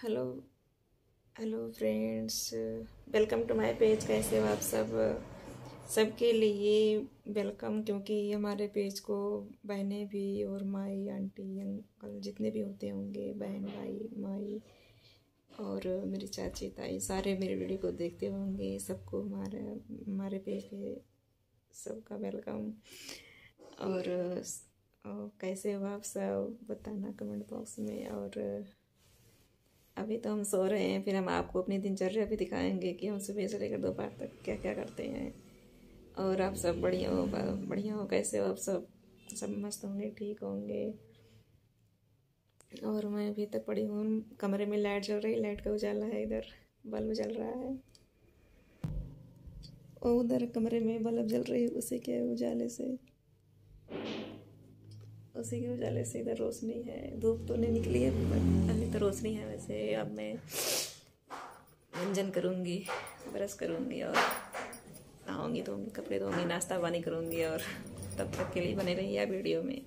Hello hello friends, welcome to my page. कैसे हो आप सबके लिए वेलकम, क्योंकि हमारे पेज को बहनें भी और माई आंटी अंकल जितने भी होते होंगे, बहन भाई माई और मेरी चाची ताई सारे मेरे वीडियो को देखते होंगे। सबको हमारे पेज पे सबका वेलकम। और कैसे हो आप सब बताना कमेंट बॉक्स में। और अभी तो हम सो रहे हैं, फिर हम आपको अपनी दिनचर्या भी दिखाएंगे कि हम सुबह से लेकर दोपहर तक क्या क्या करते हैं। और आप सब बढ़िया हो, कैसे हो आप सब मस्त होंगे, ठीक होंगे। और मैं अभी तक पड़ी हूँ, कमरे में लाइट जल रही, लाइट का उजाला है, इधर बल्ब जल रहा है और उधर कमरे में बल्ब जल रही है। उसी के उजाले से इधर रोशनी है। धूप तो नहीं निकली है पर अभी तो रोशनी है। वैसे अब मैं व्यंजन करूँगी, ब्रश करूँगी और नहाऊँगी, धोऊँगी, कपड़े धोऊँगी, नाश्ता पानी करूँगी। और तब तक के लिए बने रहिए वीडियो में।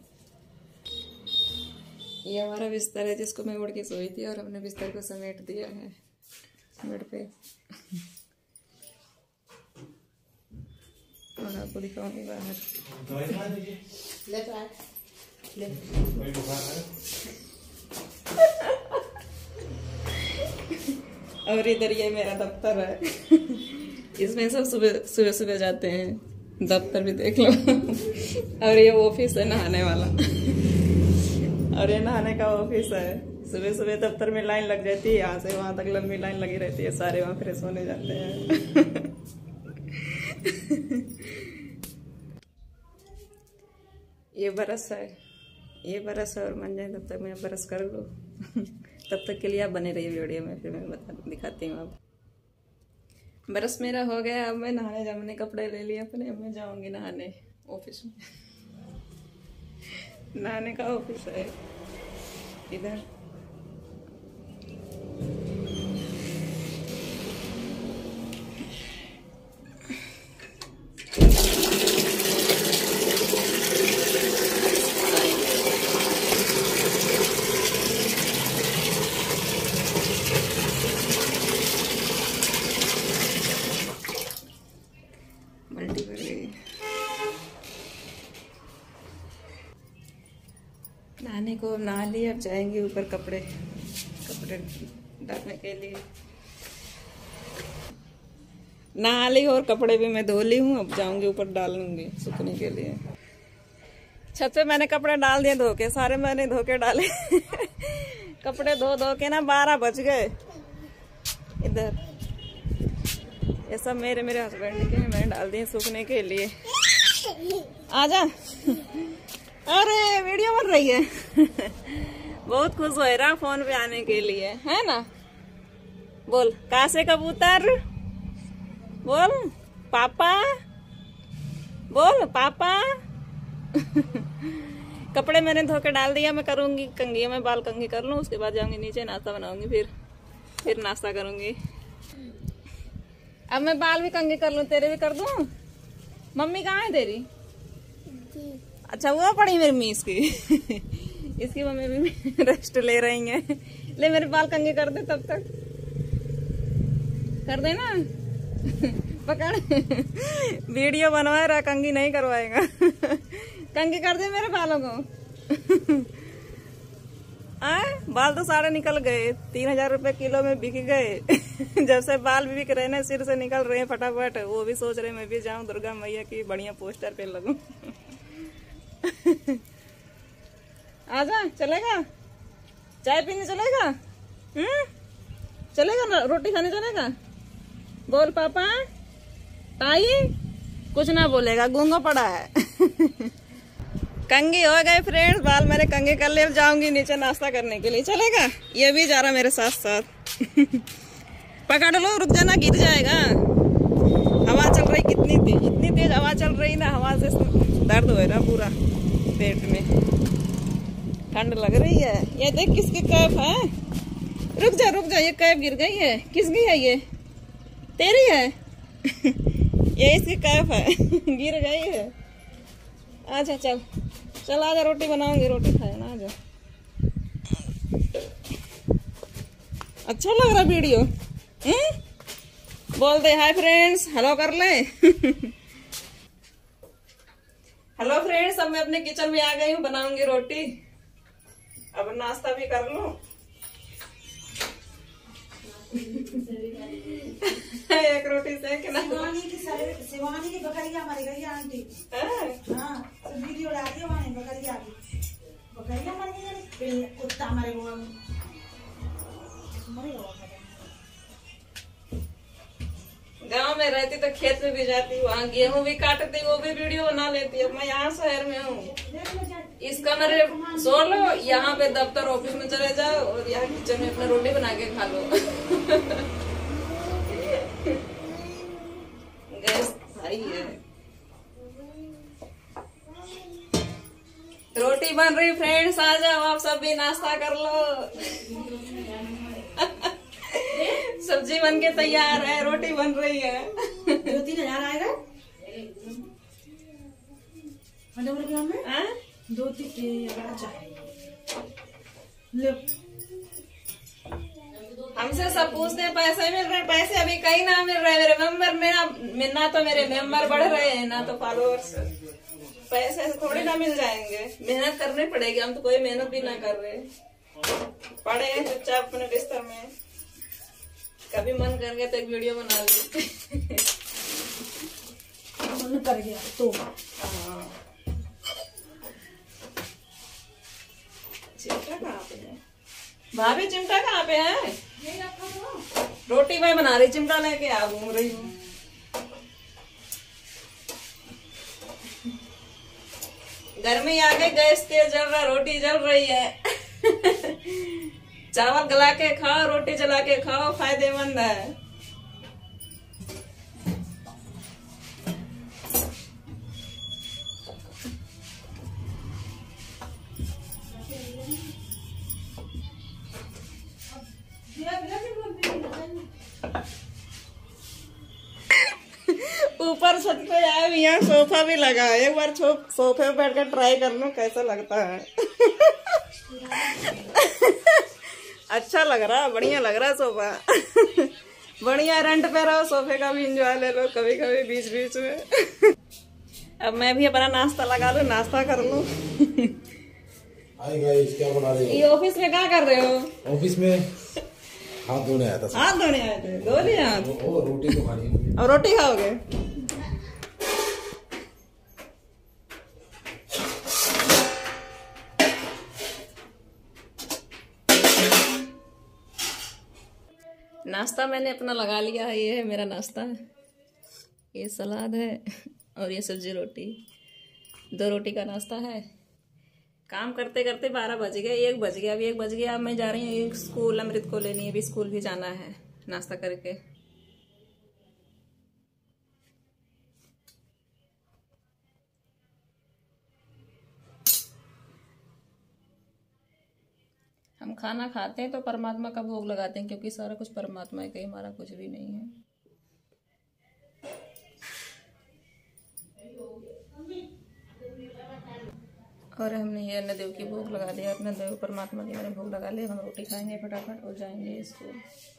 ये हमारा बिस्तर है जिसको मैं ओढ़ के सोई थी और हमने बिस्तर को समेट दिया है बेड पे। और आपको दिखाऊंगी बाहर। और इधर ये मेरा दफ्तर है, इसमें सब सुबह जाते हैं। दफ्तर भी देख लो। और ये ऑफिस है नहाने वाला, और ये नहाने का ऑफिस है। सुबह दफ्तर में लाइन लग जाती है, यहाँ से वहां तक लंबी लाइन लगी रहती है। सारे वहां फ्रेश होने जाते हैं। ये बरस है और मन जाए तब तक मैं बरस कर लूँ। तब तक के लिए आप बने रहिए वीडियो में, फिर मैं दिखाती हूँ। अब बरस मेरा हो गया, अब मैं नहाने जाऊँ। मैंने कपड़े ले लिए अपने, अब मैं जाऊँगी नहाने ऑफिस में। नहाने का ऑफिस है इधर। मल्टी कर गई। नहाने को नहा लिए, अब जाएंगे ऊपर कपड़े डालने के लिए। नहा ली और कपड़े भी मैं धो ली हूँ, अब जाऊंगी ऊपर डालूंगी सूखने के लिए। छत पे मैंने कपड़े डाल दिए धो के, सारे मैंने धो के डाले। कपड़े धो के ना 12 बज गए। इधर ये सब मेरे हस्बैंड के हैं, मैंने डाल दिए सूखने के लिए। आजा। अरे वीडियो बन रही है। बहुत खुश हो रहा फोन पे आने के लिए, है ना। बोल कासे कबूतर, बोल पापा, बोल पापा। कपड़े मैंने धो के डाल दिया। मैं करूंगी कंघी, मैं बाल कंघी कर लूं, उसके बाद जाऊंगी नीचे नाश्ता बनाऊंगी, फिर नाश्ता करूंगी। अब मैं बाल भी कंघी कर लूं, तेरे भी कर दूं। मम्मी कहाँ है तेरी? अच्छा वो पड़ी मेरी मीस की। इसकी मम्मी भी रेस्ट ले रही हैं। ले मेरे बाल कंघी कर दे, तब तक कर दे ना। पकड़। वीडियो बनवा रहा, कंघी नहीं करवाएगा। कंघी कर दे मेरे बालों को। बाल तो सारे निकल गए, 3000 रुपए किलो में बिक गए। जब से बाल भी बिक रहे ना, सिर से निकल रहे हैं फटाफट। वो भी सोच रहे मैं भी जाऊं दुर्गा मैया की बढ़िया पोस्टर पे लगूं। आजा, चलेगा? चाय पीने चलेगा? चलेगा ना? रोटी खाने चलेगा? बोल पापा। ताई कुछ ना बोलेगा, गूंगा पड़ा है। कंघी हो गए फ्रेंड्स, बाल मैंने कंघी कर लिए। अब जाऊंगी नीचे नाश्ता करने के लिए। चलेगा? ये भी जा रहा मेरे साथ साथ। पकड़ लो, रुक जाना, गिर जाएगा। हवा चल रही इतनी तेज हवा चल रही ना, हवा से दर्द हो रहा पूरा पेट में, ठंड लग रही है। ये देख किसकी कैप है। रुक जा, ये कैप गिर गई है। किसकी है ये? तेरी है। ये इसकी कैप है। गिर गई है। अच्छा चल आजा, रोटी बनाऊंगी, रोटी खाए ना। आजा। अच्छा लग रहा वीडियो? बोल दे हाय फ्रेंड्स, हेलो कर ले। हेलो फ्रेंड्स, अब मैं अपने किचन में आ गई हूँ, बनाऊंगी रोटी। अब नाश्ता भी कर लूं। एक रोटी सेक ना। शिवानी की बकरिया मर गई आंटी। हाँ, वीडियो डाल दिया वहाँ बकरिया की। बकरिया मर गई, कुत्ता मरे हुआ गांव में रहती तो खेत में भी जाती, वहाँ गेहूं भी काटती, वो भी वीडियो बना लेती। अब मैं यहाँ शहर में हूँ। इसका मेरे सो लो, यहाँ पे दफ्तर ऑफिस में चले जाओ और यहाँ किचन में अपना रोटी बना के खा लो। गैस भाई है। रोटी बन रही फ्रेंड्स, आ जाओ आप सब भी नाश्ता कर लो। सब्जी बन के तैयार है, रोटी बन रही है। 2-3 हज़ार आएगा में। 2-3 हज़ार चाहिए। हमसे सब पूछते हैं पैसे मिल रहे, पैसे अभी कहीं ना मिल रहे। मेरे मेंबर ना तो मेरे मेंबर बढ़ रहे हैं, ना तो फॉलोअर्स। पैसे थोड़ी ना मिल जाएंगे, मेहनत करनी पड़ेगी। हम तो कोई मेहनत भी ना कर रहे, पड़े हैं चुपचाप अपने बिस्तर में। कभी मन कर गया तो एक वीडियो बना ली। मन कर गया तो चिमटा कहाँ पे है भाभी? चिमटा कहाँ पे है? रोटी मैं बना रही, चिमटा लेके आ घूम रही हूँ। गर्मी आ गई, गैस तेज जल रहा, रोटी जल रही है। चावल गला के खाओ, रोटी जला के खाओ, फायदेमंद है। ऊपर छत पे आए, यहाँ सोफा भी लगा है। एक बार सोफे पे बैठ कर ट्राई कर लो कैसा लगता है। अच्छा लग रहा, बढ़िया लग रहा सोफा। बढ़िया, रेंट पे रहो, सोफे का भी एंजॉय ले लो कभी कभी बीच बीच में। अब मैं भी अपना नाश्ता लगा लूं, नाश्ता कर लूं। क्या बना रहे हो? ये ऑफिस में क्या कर रहे हो? ऑफिस में हाथ धोने आया था। हाथ धोने आए थे? धो लिया हाथ? रोटी तो खानी है। और रोटी खाओगे? नाश्ता मैंने अपना लगा लिया है। ये है मेरा नाश्ता, ये सलाद है और ये सब्जी रोटी। 2 रोटी का नाश्ता है। काम करते करते 12 बज गए, 1 बज गया। अभी 1 बज गया। अब मैं जा रही हूँ स्कूल, अमृत को लेनी है। अभी स्कूल भी जाना है नाश्ता करके। हम खाना खाते हैं तो परमात्मा का भोग लगाते हैं, क्योंकि सारा कुछ परमात्मा है, कहीं हमारा कुछ भी नहीं है। और हमने ये अन्य देव की भोग लगा दिया, अपने देव परमात्मा की मैंने भोग लगा लिया। हम रोटी खाएंगे फटाफट और जाएंगे स्कूल।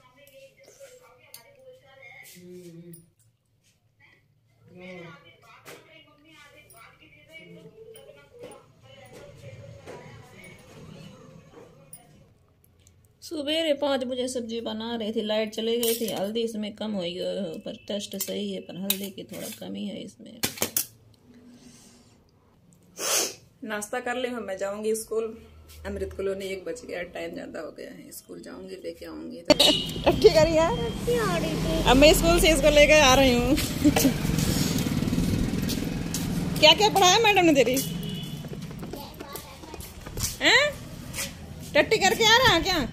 सुबह 5 बजे सब्जी बना रही थी, लाइट चली गई थी। हल्दी इसमें कम हो गई, पर टेस्ट सही है, पर हल्दी की थोड़ा कमी है इसमें। नाश्ता कर ले, मैं जाऊंगी स्कूल। अमृत को लोने 1 बज गया, टाइम ज्यादा हो गया है। स्कूल जाऊंगी, लेके आऊंगी। ठीक करिए। अब मैं स्कूल से इसको लेकर आ रही हूँ। क्या क्या पढ़ाया मैडम ने तेरी? हैं? टट्टी करके आ रहा है क्या?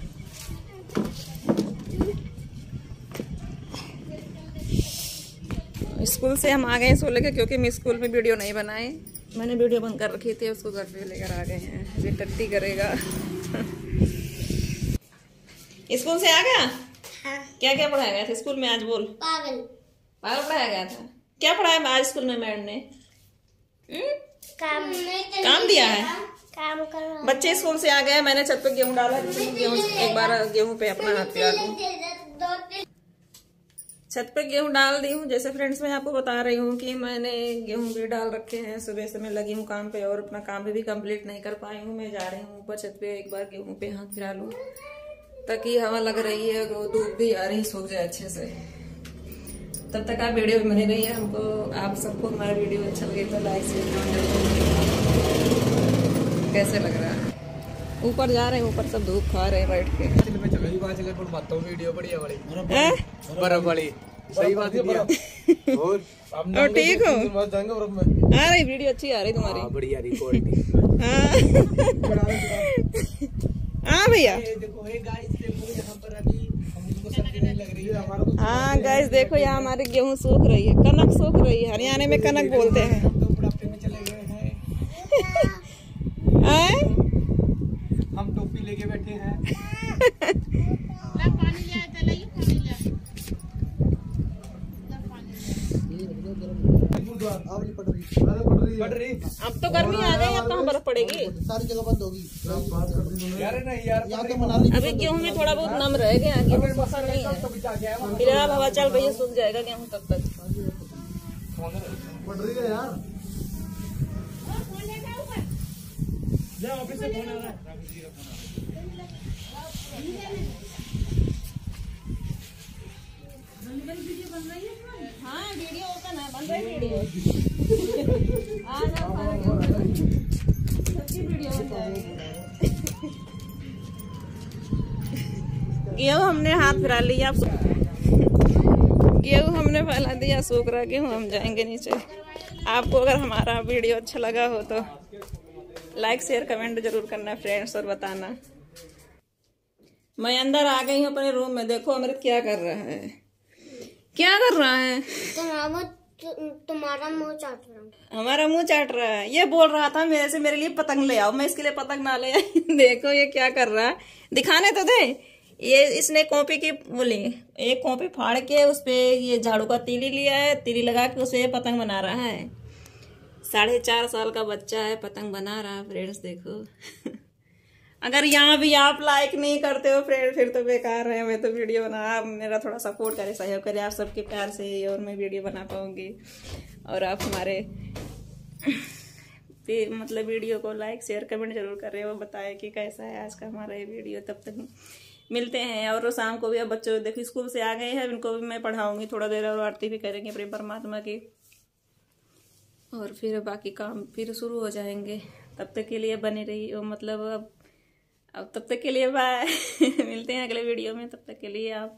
स्कूल से हम आ गए सो लेकर, क्योंकि मैं स्कूल में वीडियो नहीं बनाए। मैंने वीडियो बंद कर रखी थी, उसको घर पे लेकर आ गए हैं। अभी टट्टी करेगा। स्कूल से आ गया? हाँ। क्या क्या पढ़ाया गया था स्कूल में आज? बोल। पागल पढ़ाया गया था। क्या पढ़ाया आज स्कूल में मैडम ने? काम दिया है? काम कर रहा बच्चे स्कूल से आ गए, मैंने छत पे गेहूं डाला। गेहूं एक बार गेहूं पे अपना हाथ फिरा दूं। छत पे गेहूं डाल दी हूँ। जैसे फ्रेंड्स मैं आपको बता रही हूँ कि मैंने गेहूं भी डाल रखे हैं। सुबह से मैं लगी हूँ काम पे और अपना काम भी कंप्लीट नहीं कर पाई हूँ। मैं जा रही हूँ ऊपर छत पे, एक बार गेहूं पे हाथ फिरा लूं ताकि हवा लग रही है, धूप भी आ रही, सूख जाए अच्छे से। तब तक आप वीडियो में बने रहिए। हमको आप सबको हमारा वीडियो अच्छा लगे तो लाइक शेयर कमेंट। कैसे लग रहा है? ऊपर जा रहे हैं, ऊपर सब धूप खा रहे हैं बैठ के। वीडियो बढ़िया वाली बर्फ वाली सही बात है। और ठीक हो? आ रही वीडियो अच्छी आ रही तुम्हारी, बढ़िया क्वालिटी। हाँ भैया, देखो यहाँ पर अभी हमको सब्जी नहीं लग रही है। हाँ गाइस देखो, यहाँ हमारी गेहूं सूख रही है, कनक सूख रही है। हरियाणा में कनक बोलते हैं। तो बुढ़ापे में चले गए हैं। हम टोपी लेके बैठे हैं। अब तो गर्मी आ गई, अब कहाँ बर्फ पड़ेगी? सारी जगह बंद होगी। अभी गेहूं में थोड़ा बहुत नम रह गया, गेहूं सूखा नहीं है। फिलहाल हवा चल रही है, सूख जाएगा गेहूं तब तक। पड़ रही है यार। हाँ वीडियो ओपन है, बन रही वीडियो। वीडियो बन जाएगी। गेहूं हमने हाथ फिरा लिया, गेहूं हमने फैला दिया, सूख रहा गेहूं। हम जाएंगे नीचे। आपको अगर हमारा वीडियो अच्छा लगा हो तो लाइक शेयर कमेंट जरूर करना फ्रेंड्स, और बताना। मैं अंदर आ गई हूँ अपने रूम में। देखो अमृत क्या कर रहा है, क्या कर रहा है? तुम्हारा मुंह चाट रहा हूँ। हमारा मुंह चाट रहा है। ये बोल रहा था मेरे से मेरे लिए पतंग ले आओ, मैं इसके लिए पतंग ना ले आई। देखो ये क्या कर रहा है, दिखाने तो दे। ये इसने कॉपी की बोली, एक कॉपी फाड़ के उस पे ये झाड़ू का तीली लिया है, तीली लगा के उसे पतंग बना रहा है। 4.5 साल का बच्चा है, पतंग बना रहा है फ्रेंड्स। देखो अगर यहाँ भी आप लाइक नहीं करते हो फ्रेंड, फिर तो बेकार है। मैं तो वीडियो बना, आप मेरा थोड़ा सपोर्ट करें, सहयोग करें। आप सबके प्यार से और मैं वीडियो बना पाऊंगी। और आप हमारे मतलब वीडियो को लाइक शेयर कमेंट जरूर कर रहे हो, बताएं कि कैसा है आज का हमारा ये वीडियो। तब तक मिलते हैं। और शाम को भी अब बच्चों देखो स्कूल से आ गए हैं, इनको भी मैं पढ़ाऊंगी थोड़ा देर, और आरती भी करेंगे अपने परमात्मा की, और फिर बाकी काम फिर शुरू हो जाएंगे। तब तक के लिए बने रहिए, मतलब अब तब तक के लिए बाय। मिलते हैं अगले वीडियो में। तब तक के लिए आप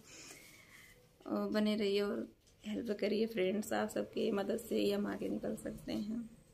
बने रहिए और हेल्प करिए फ्रेंड्स। आप सबकी मदद से ही हम आगे निकल सकते हैं।